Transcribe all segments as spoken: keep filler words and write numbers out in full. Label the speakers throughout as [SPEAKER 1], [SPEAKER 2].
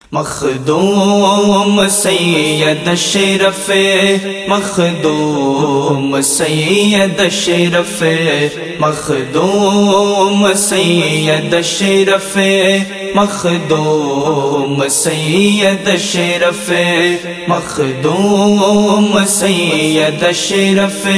[SPEAKER 1] مخدوم سید اشرف مخدوم سید اشرف مخدوم سید اشرف مخدوم سید اشرف مخدوم سید اشرف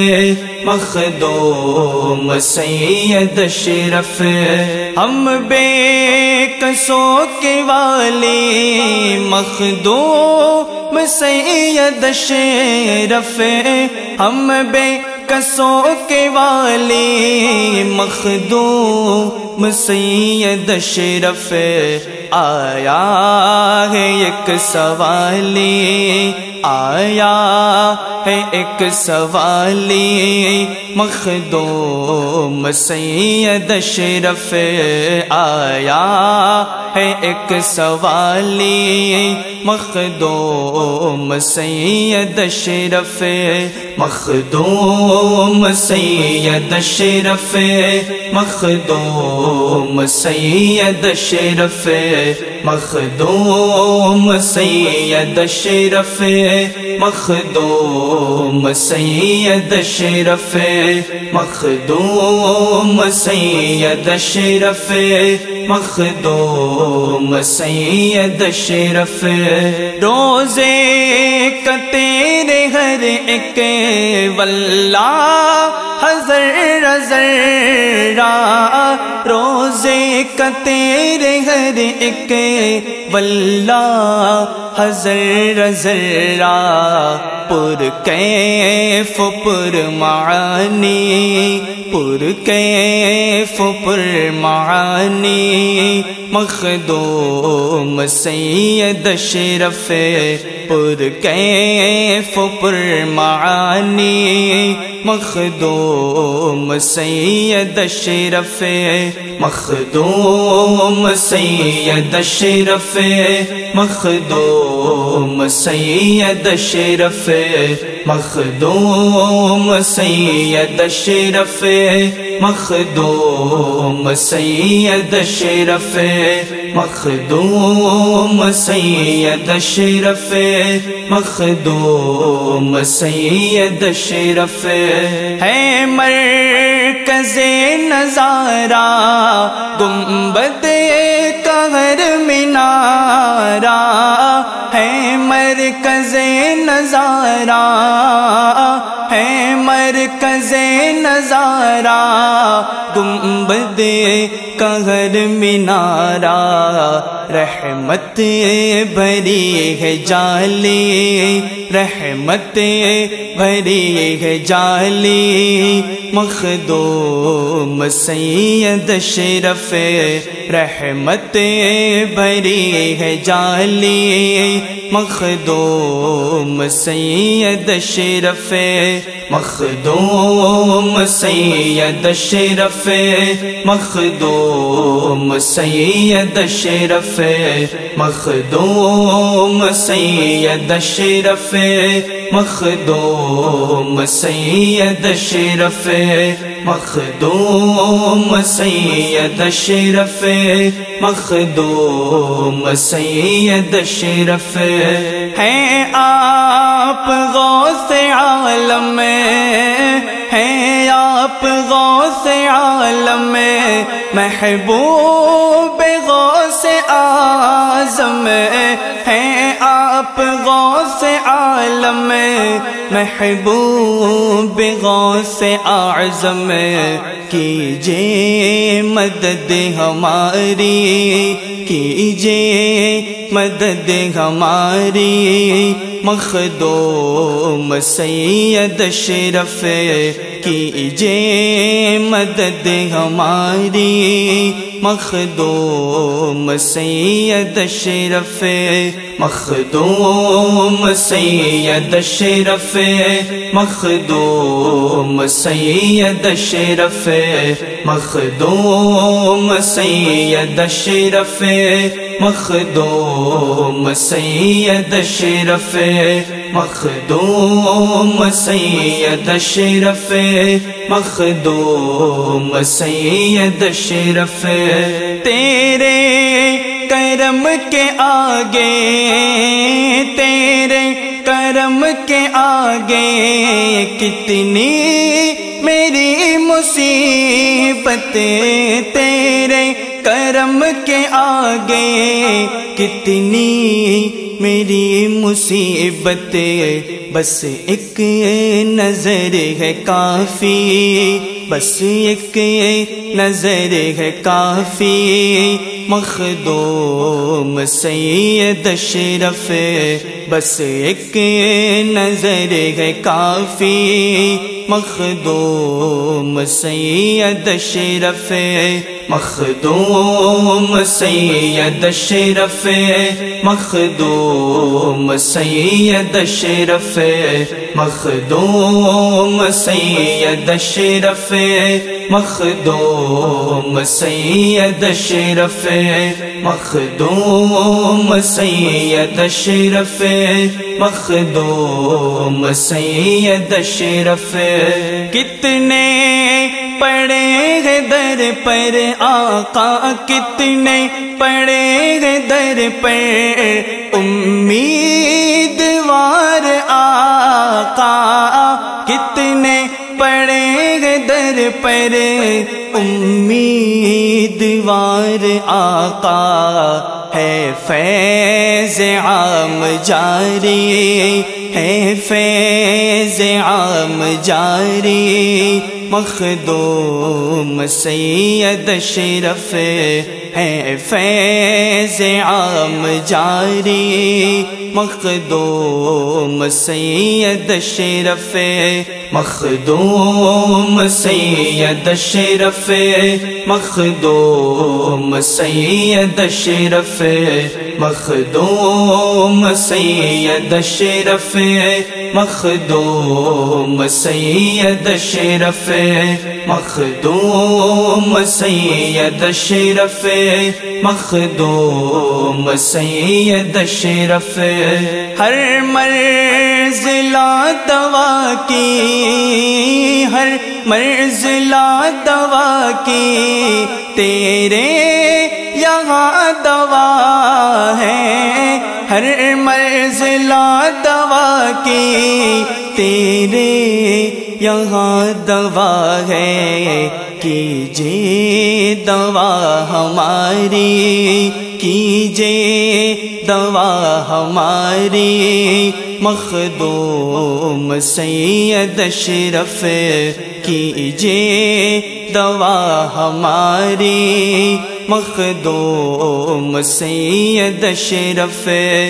[SPEAKER 1] مخدوم سید اشرف ہم بے قصوں کے والی مخدوم سید اشرف ہم بے قصوں کے والی مخدوم سید اشرف آیا ہے ایک سوالی آیا ہے ایک سوالی مخدوم سید اشرف آیا ہے ایک سوالی مخدوم سید اشرف مخدوم سید اشرف مخدوم سید اشرف مخدوم سید اشرف مخدوم سید اشرف مخدوم سید اشرف مخدوم سید اشرف روزے کا تیرے ہر ایک واللہ ذرہ ذرہ روزے کا تیرے ہر ایک واللہ ذرہ ذرہ پر کیف پر معانی پر کیف پر معانی مخدوم سید اشرف پر کیف پر معانی مخدوم سید اشرف مخدوم سید اشرف مخدوم سید اشرف مخدوم سید اشرف مخدوم سید اشرف مخدوم سید اشرف مخدوم سید اشرف ہے مرکز نظارہ گنبد قہر مینارہ ہے مرکز نظارہ ہے مرکز نظارہ گنبد قہر مینارہ رحمت بھری ہے جالی رحمت بھری ہے جالی مخدوم سید اشرف رحمت بھری ہے جالی مخدوم سید اشرف مخدوم سید اشرف مخدوم سید اشرف مخدوم سید اشرف مخدوم سید اشرف مخدوم سید اشرف مخدوم سید اشرف ہیں آپ غوث عالم ہیں آپ غوث عالم محبوب غوث اعظم ہیں آپ غوث عالم محبوب غوث اعظم کیجئے مدد ہماری کیجئے مدد ہماری مخدوم سید اشرف کیجئے مدد ہماری مخدوم سید اشرف مخدوم سید اشرف مخدوم سید اشرف مخدوم سید اشرف مخدوم سید اشرف مخدوم سید اشرف مخدوم سید اشرف تیرے
[SPEAKER 2] کرم کے آگے، تیرے کرم کے آگے کتنی میری مصیبت، تیرے کرم کے آگے کتنی میری مصیبت، بس ایک نظر ہے کافی، بس ایک نظر ہے کافی، مخدوم سید اشرف، بس ایک نظر ہے کافی، مخدوم سید اشرف، مخدوم سید اشرف، مخدوم سید اشرف، مخدوم سید اشرف، مخدوم سید اشرف، مخدوم سید اشرف، مخدوم سید اشرف، کتنے پڑے ہیں در پر آقا، کتنے پڑے ہیں در پر امیدوار آقا، کتنے پڑے ہیں در پر امیدوار آقا، ہے فیض عام جاری، ہے فیض عام جاری، مخدوم سید اشرف، ہے فیض عام جاری، مخدوم سید اشرف، مخدوم سید اشرف، مخدوم سید اشرف، مخدوم سید اشرف، مخدوم سید اشرف، مخدوم سید اشرف، مخدوم سید اشرف، ہر مرضلہ دوا کی، ہر مرضلہ دوا کی، تیرے یہاں دوا ہے، ہر مرضلہ دوا کی، تیرے یہاں دوا ہے، کیجے دوا ہماری، کیجے دوا ہماری، مخدوم سید اشرف، کیجے دوا ہماری، مخدوم سید اشرف،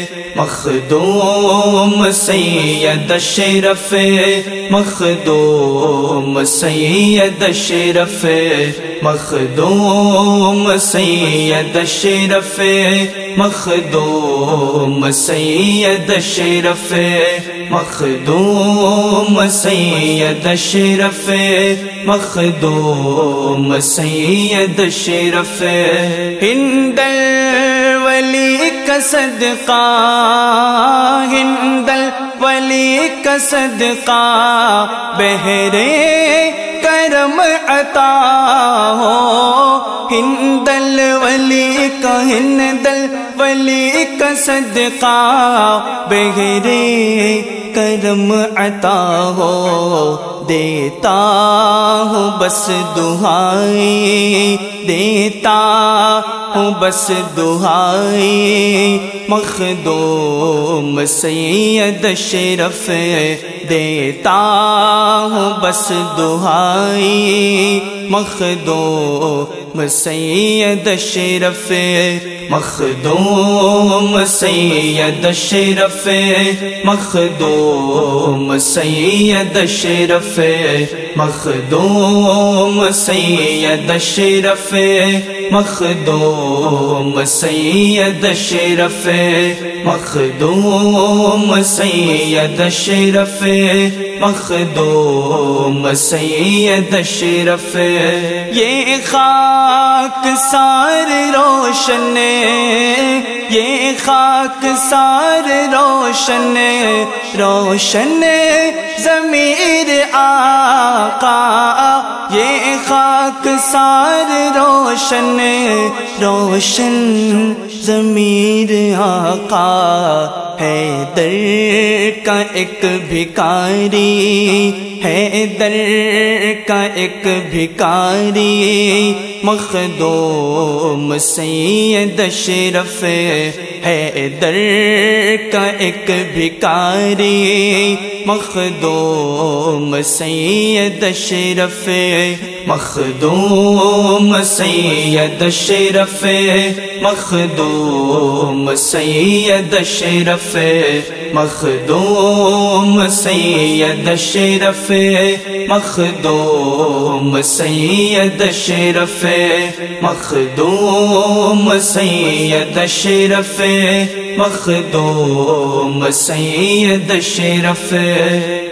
[SPEAKER 2] مخدوم سید اشرف، مخدوم سید اشرف، مخدوم سید اشرف، مخدوم سید اشرف، مخدوم سید اشرف، مخدوم سید اشرف، ہند الولی کا صدقہ، ہند الولی کا صدقہ، بہرے کرم عطا ہو، ہند الولی کا، ہند الولی کا صدقہ، بہرے کرم عطا ہو، دیتا ہوں بس دعائیں، دیتا ہوں بس دعائیں، مخدوم سید اشرف، دیتا ہوں بس دعائیں، مخدوم سید اشرف، مخدوم سید اشرف، مخدوم سید اشرف، مخدوم سید اشرف، مخدوم سید اشرف، مخدوم سید اشرف، مخدوم سید اشرف، یہ خاک سار روشن، یہ خاک سار روشن، روشن ضمیر آقا، یہ خاک سار روشن، روشن ضمیر آقا حیدر کا ایک بھکاری، حیدر کا ایک بھکاری، مخدوم سید اشرف حیدر کا ایک بھکاری، مخدوم سید اشرف، مخدوم سید اشرف، مخدوم سید اشرف، مخدوم سید اشرف، مخدوم سید اشرف، مخدوم سید اشرف، مخدوم سید اشرف۔